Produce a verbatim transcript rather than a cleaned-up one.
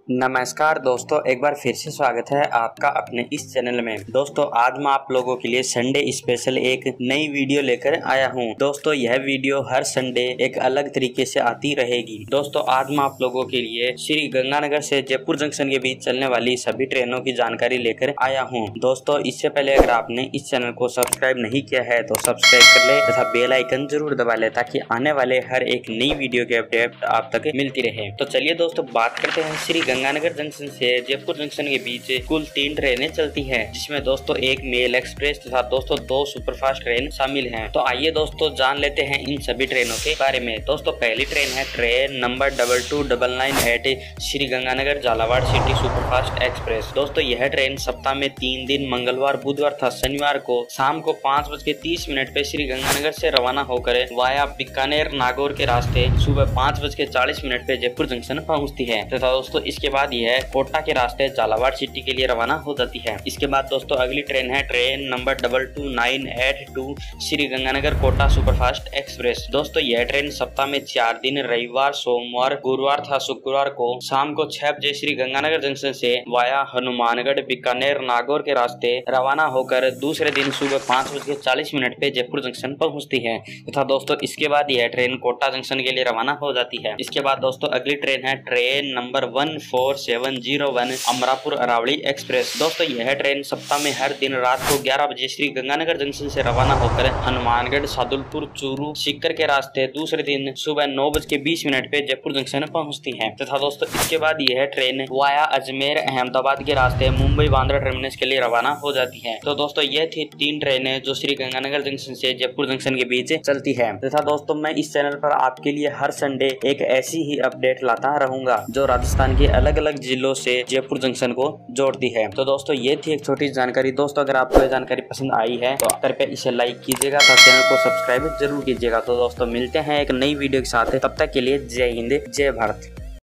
नमस्कार दोस्तों, एक बार फिर से स्वागत है आपका अपने इस चैनल में। दोस्तों आज मैं आप लोगों के लिए संडे स्पेशल एक नई वीडियो लेकर आया हूं। दोस्तों यह वीडियो हर संडे एक अलग तरीके से आती रहेगी। दोस्तों आज मैं आप लोगों के लिए श्री गंगानगर से जयपुर जंक्शन के बीच चलने वाली सभी ट्रेनों की जानकारी लेकर आया हूँ। दोस्तों इससे पहले अगर आपने इस चैनल को सब्सक्राइब नहीं किया है तो सब्सक्राइब कर ले तथा बेल आइकन जरूर दबा ले ताकि आने वाले हर एक नई वीडियो के अपडेट आप तक मिलती रहे। तो चलिए दोस्तों बात करते हैं श्री गंगानगर जंक्शन से जयपुर जंक्शन के बीच कुल तीन ट्रेनें चलती हैं, जिसमें दोस्तों एक मेल एक्सप्रेस तथा दोस्तों दो सुपरफास्ट ट्रेन शामिल हैं। तो आइए दोस्तों जान लेते हैं इन सभी ट्रेनों के बारे में। दोस्तों पहली ट्रेन है train number double two double nine eight Shri Ganganagar Jhalawar city superfast express. दोस्तों यह ट्रेन सप्ताह में तीन दिन मंगलवार, बुधवार तथा शनिवार को शाम को पाँच बज के तीस मिनट पे श्री गंगानगर से रवाना होकर वाया बीकानेर नागौर के रास्ते सुबह पाँच बज के चालीस मिनट पे जयपुर जंक्शन पहुँचती है तथा दोस्तों इसके बाद यह कोटा के रास्ते झालावाड़ सिटी के लिए रवाना हो जाती है। इसके बाद दोस्तों अगली ट्रेन है train number double two nine eight two Shri Ganganagar Kota superfast express. दोस्तों यह ट्रेन सप्ताह में चार दिन रविवार, सोमवार, गुरुवार तथा शुक्रवार को शाम को छह बजे श्री गंगानगर जंक्शन से वाया हनुमानगढ़, बीकानेर, नागौर के रास्ते रवाना होकर दूसरे दिन सुबह पाँच बज के चालीस मिनट पे जयपुर जंक्शन पहुंचती है तथा दोस्तों इसके बाद यह ट्रेन कोटा जंक्शन के लिए रवाना हो जाती है। इसके बाद दोस्तों अगली ट्रेन है train number one four seven zero one Amarapur Aravali express. दोस्तों यह ट्रेन सप्ताह में हर दिन रात को ग्यारह बजे श्री गंगानगर जंक्शन से रवाना होकर हनुमानगढ़, सादुलपुर, चूरू, सीकर के रास्ते दूसरे दिन सुबह नौ बज के बीस मिनट पे जयपुर जंक्शन पहुंचती है तथा दोस्तों इसके बाद यह ट्रेन वाया अजमेर, अहमदाबाद के रास्ते मुंबई बांद्रा टर्मिनस के लिए रवाना हो जाती है। तो दोस्तों यह थी तीन ट्रेनें जो श्री गंगानगर जंक्शन से जयपुर जंक्शन के बीच चलती है तथा दोस्तों मैं इस चैनल पर आपके लिए हर संडे एक ऐसी ही अपडेट लाता रहूंगा जो राजस्थान के अलग अलग जिलों से जयपुर जंक्शन को जोड़ती है। तो दोस्तों ये थी एक छोटी जानकारी। दोस्तों अगर आपको ये जानकारी पसंद आई है तो कृपया इसे लाइक कीजिएगा तथा चैनल को सब्सक्राइब जरूर कीजिएगा। तो दोस्तों मिलते हैं एक नई वीडियो के साथ, तब तक के लिए जय हिंद, जय भारत।